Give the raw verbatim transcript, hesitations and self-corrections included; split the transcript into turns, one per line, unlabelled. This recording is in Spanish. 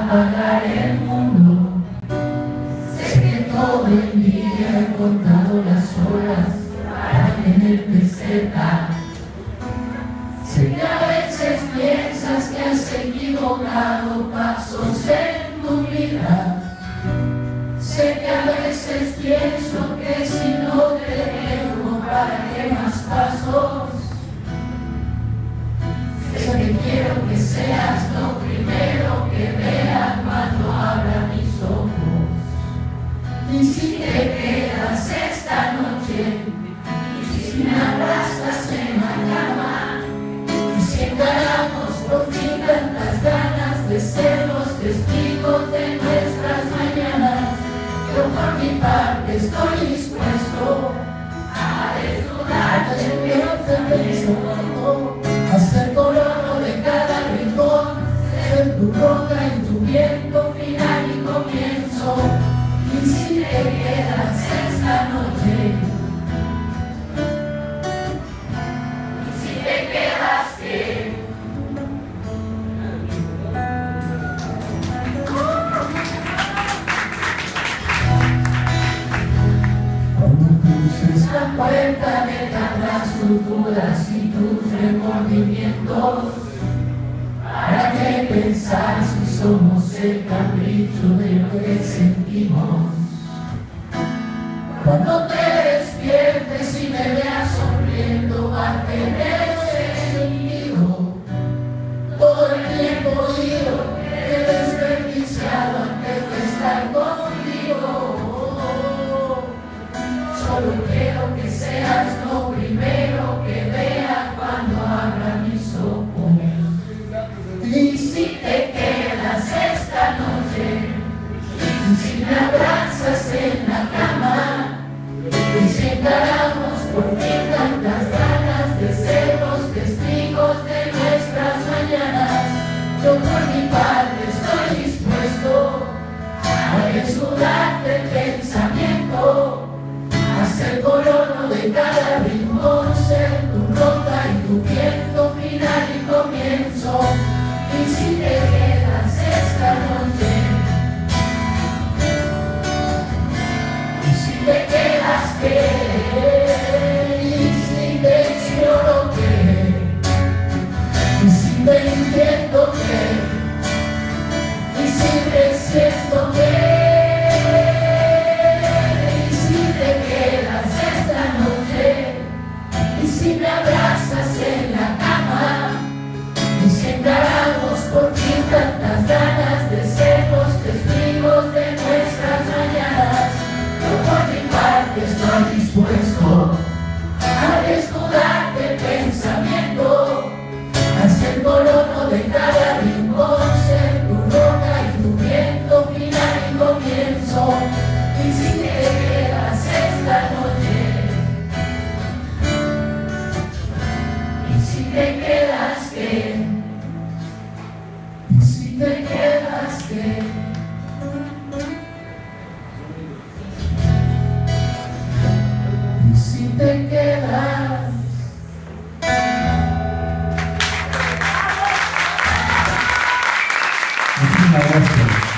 apagar el mundo. Sé que todo el día he contado las horas para tenerte cerca. Sé que a veces piensas que has equivocado pasos en tu vida. Sé que a veces pienso que si no te dejo, ¿para qué más pasos? Sé que quiero que seas lo primero que vea cuando abra mis ojos. Y si te quedas esta noche, y si me abrazas en la cama, y si encaramos por fin tantas ganas de ser los testigos de nuestras mañanas, yo por mi parte estoy dispuesto a desnudarte de pensamiento, a ser color de cada rincón, ser tu roca en tu viento final y comienzo. Y si te quedas esta noche, y si te quedas, ¿qué? La puerta dejarás tus dudas y tus remordimientos. ¿Para qué pensar si somos el capricho de lo que sentimos? Cuando te despiertes y me veas sonriendo, va a tener sentido todo el tiempo digo que he desperdiciado antes de estar contigo. Solo quiero que seas lo primero que vea cuando abra mis ojos. Y si te quedas esta noche, y si me abrazas en la cama, y si encaramos por fin tantas ganas de ser los testigos de nuestras mañanas, yo por mi parte estoy dispuesto a desnudarte el pensamiento, ser colono de cada rincón, ser tu roca y tu viento final y comienzo. Y si te quedas esta noche, y si te quedas, ¿qué? Y si te ignoro, ¿qué? Y si te entiendo, ¿qué? Y si te siento, ¿qué? Si me abrazas en la cama, y si encaramos por fin tantas ganas de ser los testigos de nuestras mañanas, yo por mi parte estoy dispuesto a desnudarte el pensamiento, a ser colono de cada rincón, ser tu roca y tu viento final y comienzo. Y si te quedas esta noche, te quedas, ¿qué? Y si te quedas, ¿qué? Y si te quedas.
Muchísimas gracias.